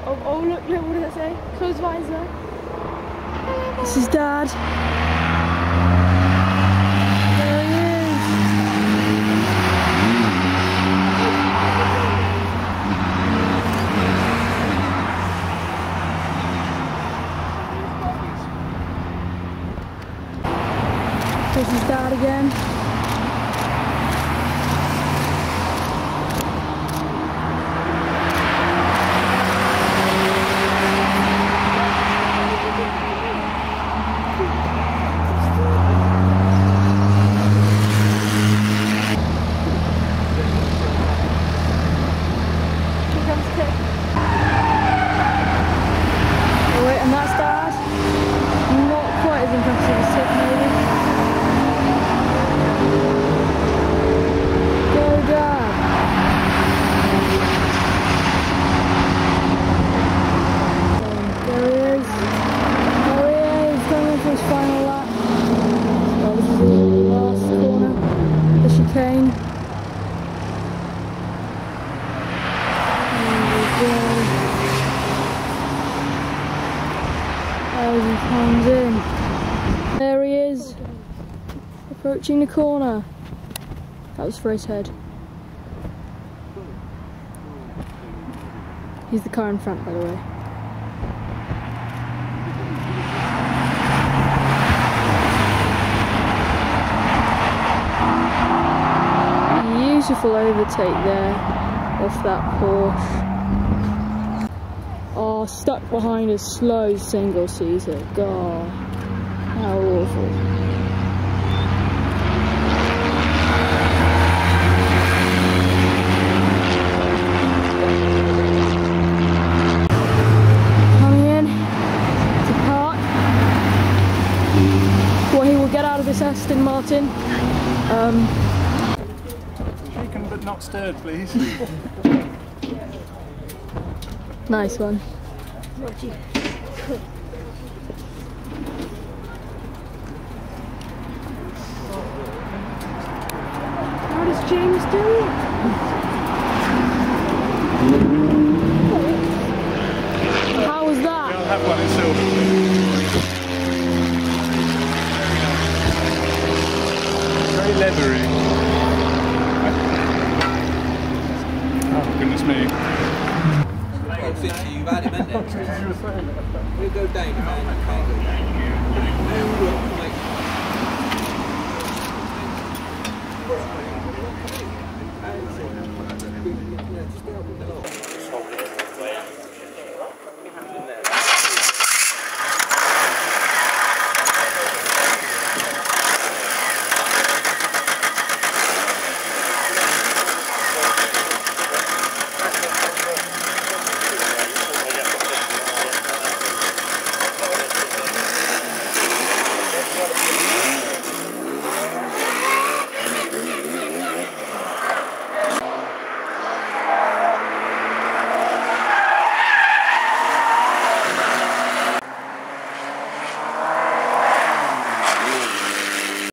Oh look, what did I say? Close visor. This is Dad. There he is. This is Dad again. Comes in. There he is, approaching the corner. That was for his head. He's the car in front, by the way. Beautiful overtake there off that Porsche. Oh, stuck behind a slow single-seater. God, how awful. Coming in to park. What he will get out of this Aston Martin. Shaken but not stirred, please. Nice one. How does James do it? How was that? I'll have one in silver. Very leathery. Oh, goodness me. You've had him, haven't you? We'll go down, man. You can't go down.